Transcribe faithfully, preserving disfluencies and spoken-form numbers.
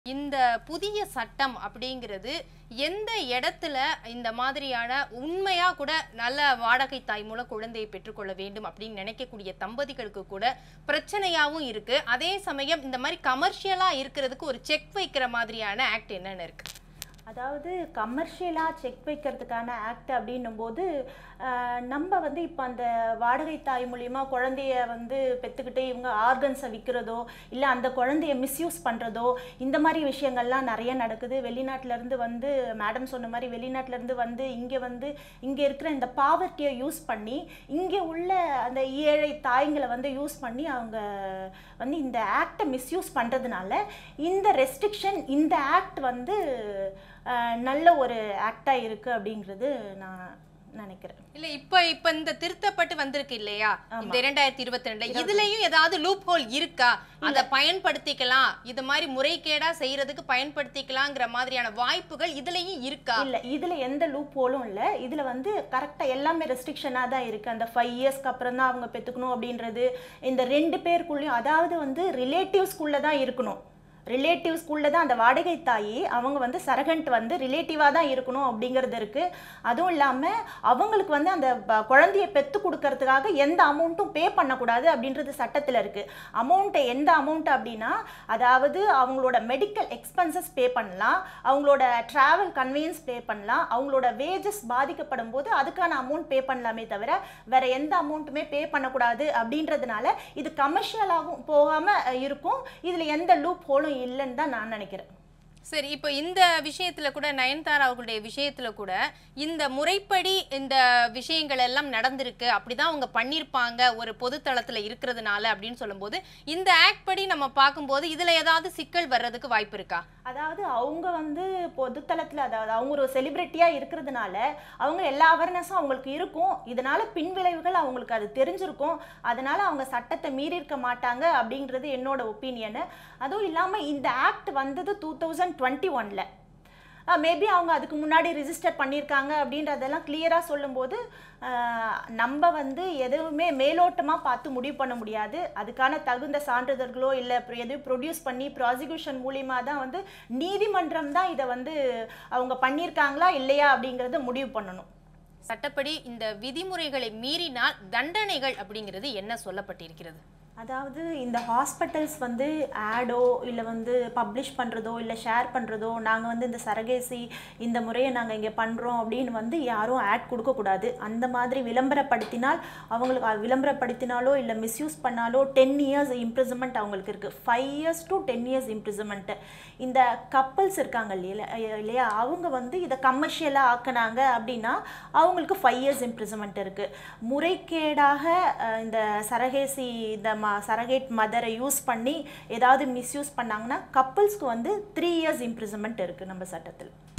இந்த புதிய சட்டம் அப்படிங்கிறது எந்த இடத்துல இந்த மாதிரியான உண்மையா கூட நல்ல வாடகை தாய் மூலம் குழந்தையை பெற்றுக்கொள்ள வேண்டும் அப்படின்னு நினைக்கக்கூடிய தம்பதிகளுக்கு கூட பிரச்சனையாவும் இருக்கு. அதே சமயம் இந்த மாதிரி கமர்ஷியலா இருக்கிறதுக்கு ஒரு செக் வைக்கிற மாதிரியான ஆக்ட் என்னன்னு இருக்கு? அதாவது கமர்ஷியலாக செக் வைக்கிறதுக்கான ஆக்ட் அப்படின்னும் போது நம்ம வந்து இப்போ அந்த வாடகை தாய் மூலிமா குழந்தைய வந்து பெற்றுக்கிட்டு இவங்க ஆர்கன்ஸை விற்கிறதோ இல்லை அந்த குழந்தைய மிஸ்யூஸ் பண்ணுறதோ இந்த மாதிரி விஷயங்கள்லாம் நிறைய நடக்குது. வெளிநாட்டிலேருந்து வந்து மேடம் சொன்ன மாதிரி வெளிநாட்டிலேருந்து வந்து இங்கே வந்து இங்கே இருக்கிற இந்த பாவர்ட்டியை யூஸ் பண்ணி இங்கே உள்ள அந்த ஏழை தாய்ங்களை வந்து யூஸ் பண்ணி அவங்க வந்து இந்த ஆக்டை மிஸ்யூஸ் பண்ணுறதுனால இந்த ரெஸ்ட்ரிக்ஷன் இந்த ஆக்ட் வந்து நல்ல ஒரு ஆக்டா இருக்கு அப்படிங்கிறது நான் நினைக்கிறேன். இல்ல இப்ப இப்ப இந்த திருத்தப்பட்டு வந்திருக்கு இல்லையா இந்த இரண்டாயிரத்தி இருபத்தி ரெண்டுல இதுலயும் ஏதாவது லூப் ஹோல் இருக்கா? அதை பயன்படுத்திக்கலாம், இது மாதிரி முறைகேடா செய்யறதுக்கு பயன்படுத்திக்கலாங்கிற மாதிரியான வாய்ப்புகள் இதுலயும் இருக்கா? இல்ல இதுல எந்த லூப் ஹோலும் இல்ல. இதுல வந்து கரெக்டா எல்லாமே ரெஸ்ட்ரிக்ஷனா தான் இருக்கு. அந்த ஃபைவ் இயர்ஸ்க்கு அப்புறம் தான் அவங்க பெற்றுக்கணும் அப்படின்றது இந்த ரெண்டு பேருக்குள்ளயும், அதாவது வந்து ரிலேட்டிவ்ஸ்குள்ள தான் இருக்கணும். ரிலேட்டிவ்ஸ்குள்ளே தான் அந்த வாடகை தாயி அவங்க வந்து சரகண்ட் வந்து ரிலேட்டிவாக தான் இருக்கணும் அப்படிங்கிறது இருக்குது. அதுவும் இல்லாமல் அவங்களுக்கு வந்து அந்த குழந்தைய பெற்று கொடுக்கறதுக்காக எந்த அமௌண்ட்டும் பே பண்ணக்கூடாது அப்படின்றது சட்டத்தில் இருக்குது. அமௌண்ட்டை எந்த அமௌண்ட் அப்படின்னா, அதாவது அவங்களோட மெடிக்கல் எக்ஸ்பென்சஸ் பே பண்ணலாம், அவங்களோட ட்ராவல் கன்வீனியன்ஸ் பே பண்ணலாம், அவங்களோட வேஜஸ் பாதிக்கப்படும் போது அதுக்கான அமௌண்ட் பே பண்ணலாமே தவிர வேற எந்த அமௌண்ட்டுமே பே பண்ணக்கூடாது அப்படின்றதுனால இது கமர்ஷியலாகவும் போகாமல் இருக்கும். இதில் எந்த லூப் ஹோலும் இல்லைன்னு தான் நான் நினைக்கிறேன். சரி, இப்போ இந்த விஷயத்துல கூட நயன்தாரா அவர்களுடைய விஷயத்துல கூட இந்த முறைப்படி இந்த விஷயங்கள் எல்லாம் நடந்திருக்கு, அப்படிதான் அவங்க பண்ணியிருப்பாங்க ஒரு பொது தளத்துல இருக்கிறதுனால அப்படின்னு சொல்லும்போது இந்த ஆக்ட் படி நம்ம பார்க்கும்போது இதுல ஏதாவது சிக்கல் வர்றதுக்கு வாய்ப்பு இருக்கா? அதாவது அவங்க வந்து பொதுத்தளத்தில், அதாவது அவங்க ஒரு செலிபிரிட்டியாக இருக்கிறதுனால அவங்க எல்லா அவேர்னஸும் அவங்களுக்கு இருக்கும். இதனால பின்விளைவுகள் அவங்களுக்கு அது தெரிஞ்சிருக்கும். அதனால அவங்க சட்டத்தை மீறி இருக்க மாட்டாங்க அப்படிங்கிறது என்னோட ஒப்பீனியனு. அதுவும் இல்லாமல் இந்த ஆக்ட் வந்தது டூ தௌசண்ட் டுவெண்ட்டி ஒன்ல மேபி அவங்க அதுக்கு முன்னாடி ரிஜிஸ்டர் பண்ணியிருக்காங்க அப்படின்றதெல்லாம் கிளியராக சொல்லும்போது நம்ம வந்து எதுவுமே மேலோட்டமாக பார்த்து முடிவு பண்ண முடியாது. அதுக்கான தகுந்த சான்றிதழ்களோ இல்லை எதுவும் ப்ரொடியூஸ் பண்ணி ப்ராசிக்யூஷன் மூலியமாக தான் வந்து நீதிமன்றம் தான் இதை வந்து அவங்க பண்ணியிருக்காங்களா இல்லையா அப்படிங்கிறத முடிவு பண்ணணும். சட்டப்படி இந்த விதிமுறைகளை மீறினால் தண்டனைகள் அப்படிங்கிறது என்ன சொல்லப்பட்டிருக்கிறது? அதாவது இந்த ஹாஸ்பிட்டல்ஸ் வந்து ஆடோ இல்லை வந்து பப்ளிஷ் பண்ணுறதோ இல்லை ஷேர் பண்ணுறதோ, நாங்கள் வந்து இந்த சரகேசி இந்த முறையை நாங்கள் இங்கே பண்ணுறோம் அப்படின்னு வந்து யாரும் ஆட் கொடுக்கக்கூடாது. அந்த மாதிரி விளம்பரப்படுத்தினால் அவங்களுக்கு விளம்பரப்படுத்தினாலோ இல்லை மிஸ்யூஸ் பண்ணாலோ டென் இயர்ஸ் இம்ப்ரிசன்மெண்ட் அவங்களுக்கு இருக்குது. Five years to ten years imprisonment. இந்த கப்பல்ஸ் இருக்காங்க இல்லையா இல்லையா அவங்க வந்து இதை கமர்ஷியலாக ஆக்கினாங்க அப்படின்னா அவங்களுக்கு ஃபைவ் இயர்ஸ் இம்ப்ரிசன்மெண்ட் இருக்குது. முறைகேடாக இந்த சரகேசி இந்த சரகேட் மதரை யூஸ் பண்ணி ஏதாவது மிஸ்யூஸ் பண்ணாங்கன்னா கப்பல்ஸ்க்கு வந்து த்ரீ இயர்ஸ் இம்ப்ரிசன்மெண்ட் இருக்குது நம்ம சட்டத்தில்.